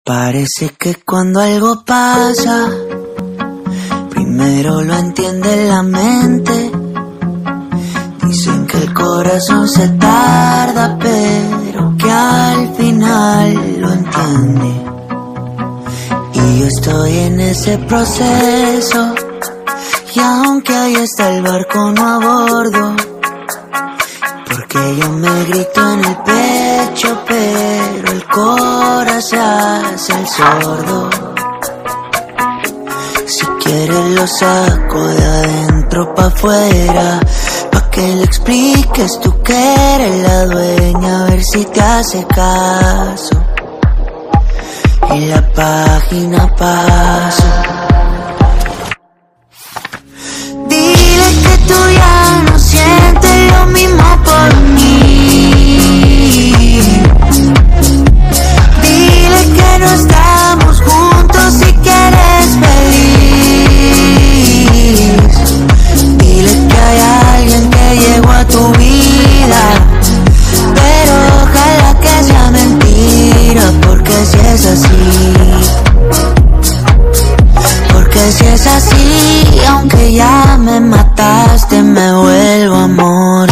Parece que cuando algo pasa, primero lo entiende la mente. Dicen que el corazón se tarda, pero que al final lo entiende. Y yo estoy en ese proceso, y aunque ahí está el barco no abordo, porque yo me grito en el pecho, pero el corazón se hace el sordo. Si quieres lo saco de adentro pa' afuera, pa' que le expliques tú que eres la dueña, a ver si te hace caso. Y la página paso. Dile que tú ya no sientes lo mismo por mí. Dile que no estamos juntos si quieres feliz. Dile que hay alguien que llegó a tu vida, pero ojalá que sea mentira, porque si es así, porque si es así, aunque ya me mataste, me vuelvo a morir.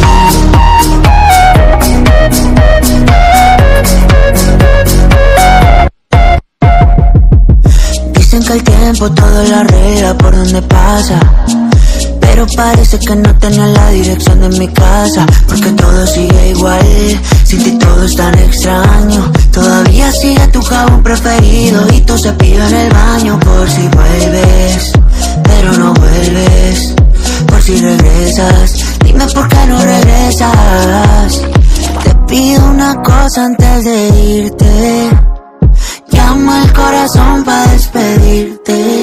Dicen que el tiempo todo lo arregla por donde pasa, pero parece que no tenía la dirección de mi casa, porque todo sigue igual, sin ti todo es tan extraño. Todavía sigue tu jabón preferido y tu cepillo en el baño, por si vuelves, pero no vuelves, por si regresas, dime por qué no regresas. Te pido una cosa antes de irte, llama al corazón pa' despedirte.